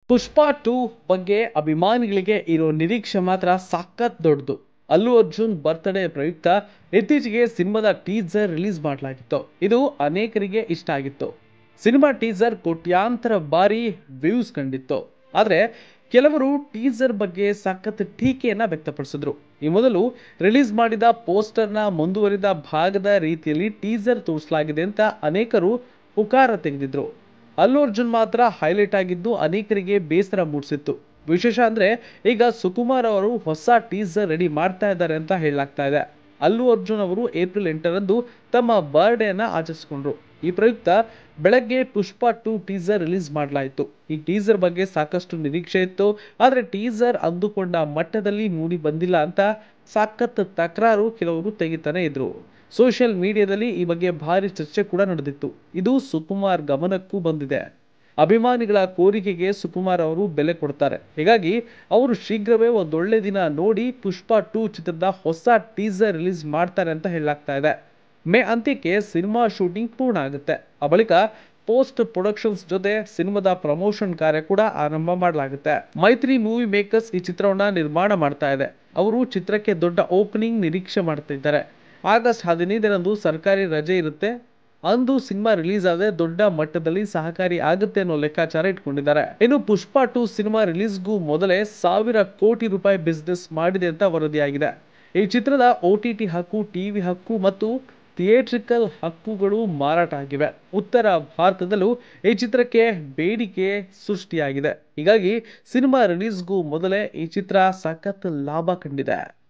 ಪುಷ್ಪ 2 ಬಗ್ಗೆ ಅಭಿಮಾನಿಗಳಿಗೆ ಇರೋ ನಿರೀಕ್ಷೆ ಮಾತ್ರ ಸಖತ್ ದೊಡ್ಡದು. ಅಲ್ಲು ಅರ್ಜುನ್ ಬರ್ತ್ಡೇ ಪ್ರಯುಕ್ತ ಇತ್ತೀಚೆಗೆ ಸಿನಿಮಾದ ಟೀಸರ್ ರಿಲೀಸ್ ಮಾಡಲಾಗಿತ್ತು. ಇದು ಅನೇಕರಿಗೆ ಇಷ್ಟ ಆಗಿತ್ತು. ಸಿನಿಮಾ ಟೀಸರ್ ಕೋಟ್ಯಾಂತರ ಬಾರಿ ವ್ಯೂಸ್ ಕಂಡಿತ್ತು. ಆದರೆ ಕೆಲವರು ಟೀಸರ್ ಬಗ್ಗೆ ಸಖತ್ ಟೀಕೆಯನ್ನ ವ್ಯಕ್ತಪಡಿಸಿದ್ರು. ಈ ಮೊದಲು ರಿಲೀಸ್ ಮಾಡಿದ ಪೋಸ್ಟರ್ನ ಮುಂದುವರಿದ ಭಾಗದ ರೀತಿಯಲ್ಲಿ ಟೀಸರ್ ತೋರಿಸಲಾಗಿದೆ ಅಂತ ಅನೇಕರು ಪುಕಾರ ತೆಗೆದಿದ್ರು. ಅಲ್ಲು ಅರ್ಜುನ್ ಮಾತ್ರ ಹೈಲೈಟ್ ಆಗಿದ್ದು ಅನೇಕರಿಗೆ ಬೇಸರ ಮೂಡಿಸಿತ್ತು. ವಿಶೇಷ ಅಂದ್ರೆ ಈಗ ಸುಕುಮಾರ್ ಅವರು ಹೊಸ ಟೀಸರ್ ರೆಡಿ ಮಾಡ್ತಾ ಇದ್ದಾರೆ ಅಂತ ಹೇಳಲಾಗ್ತಾ ಇದೆ. ಅಲ್ಲು ಅರ್ಜುನ್ ಅವರು ಏಪ್ರಿಲ್ 8ರಂದು ತಮ್ಮ ಬರ್ಡೇನ ಆಚರಿಸಿಕೊಂಡ್ರು. ಈ ಪ್ರಯುಕ್ತ ಬೆಳಗ್ಗೆ ಪುಷ್ಪ 2 ಟೀಸರ್ ರಿಲೀಸ್ ಮಾಡಲಾಯಿತು. ಈ ಟೀಸರ್ ಬಗ್ಗೆ ಸಾಕಷ್ಟು ನಿರೀಕ್ಷೆ ಇತ್ತು. ಆದ್ರೆ ಟೀಸರ್ ಅಂದುಕೊಂಡ ಮಟ್ಟದಲ್ಲಿ ಮೂಡಿ ಬಂದಿಲ್ಲ ಅಂತ ಸಖತ್ ತಕರಾರು ಕೆಲವರು ತೆಗಿತಾನೆ ಇದ್ರು. ಸೋಷಿಯಲ್ ಮೀಡಿಯಾದಲ್ಲಿ ಈ ಬಗ್ಗೆ ಭಾರಿ ಚರ್ಚೆ ಕೂಡ ನಡೆದಿತ್ತು. ಇದು ಸುಕುಮಾರ್ ಗಮನಕ್ಕೂ ಬಂದಿದೆ. ಅಭಿಮಾನಿಗಳ ಕೋರಿಕೆಗೆ ಸುಕುಮಾರ್ ಅವರು ಬೆಲೆ ಕೊಡ್ತಾರೆ. ಹೀಗಾಗಿ ಅವರು ಶೀಘ್ರವೇ ಒಂದೊಳ್ಳೆ ದಿನ ನೋಡಿ ಪುಷ್ಪ 2 ಚಿತ್ರದ ಹೊಸ ಟೀಸರ್ ರಿಲೀಸ್ ಮಾಡ್ತಾರೆ ಅಂತ ಹೇಳಲಾಗ್ತಾ ಇದೆ. ಮೇ ಅಂತ್ಯಕ್ಕೆ ಸಿನಿಮಾ ಶೂಟಿಂಗ್ ಪೂರ್ಣ ಆಗುತ್ತೆ. ಆ ಬಳಿಕ ಪೋಸ್ಟ್ ಪ್ರೊಡಕ್ಷನ್ಸ್ ಜೊತೆ ಸಿನಿಮಾದ ಪ್ರಮೋಷನ್ ಕಾರ್ಯ ಕೂಡ ಆರಂಭ ಮಾಡಲಾಗುತ್ತೆ. ಮೈತ್ರಿ ಮೂವಿ ಮೇಕರ್ಸ್ ಈ ಚಿತ್ರವನ್ನ ನಿರ್ಮಾಣ ಮಾಡ್ತಾ ಇದೆ. ಅವರು ಚಿತ್ರಕ್ಕೆ ದೊಡ್ಡ ಓಪನಿಂಗ್ ನಿರೀಕ್ಷೆ ಮಾಡ್ತಿದ್ದಾರೆ. ಆಗಸ್ಟ್ 15ರಂದು ಸರ್ಕಾರಿ ರಜೆ ಇರುತ್ತೆ. ಅಂದು ಸಿನಿಮಾ ರಿಲೀಸ್ ಆದರೆ ದೊಡ್ಡ ಮಟ್ಟದಲ್ಲಿ ಸಹಕಾರಿ ಆಗುತ್ತೆ ಅನ್ನೋ ಲೆಕ್ಕಾಚಾರ ಇಟ್ಕೊಂಡಿದ್ದಾರೆ. ಇನ್ನು ಪುಷ್ಪ 2 ಸಿನಿಮಾ ರಿಲೀಸ್ಗೂ ಮೊದಲೇ 1000 ಕೋಟಿ ರೂಪಾಯಿ ಬಿಸ್ನೆಸ್ ಮಾಡಿದೆ ಅಂತ ವರದಿಯಾಗಿದೆ. ಈ ಚಿತ್ರದ OTT ಹಕ್ಕು, ಟಿವಿ ಹಕ್ಕು ಮತ್ತು ಥಿಯೇಟ್ರಿಕಲ್ ಹಕ್ಕುಗಳು ಮಾರಾಟ ಆಗಿವೆ. ಉತ್ತರ ಭಾರತದಲ್ಲೂ ಈ ಚಿತ್ರಕ್ಕೆ ಬೇಡಿಕೆ ಸೃಷ್ಟಿಯಾಗಿದೆ. ಹೀಗಾಗಿ ಸಿನಿಮಾ ರಿಲೀಸ್ಗೂ ಮೊದಲೇ ಈ ಚಿತ್ರ ಸಖತ್ ಲಾಭ ಕಂಡಿದೆ.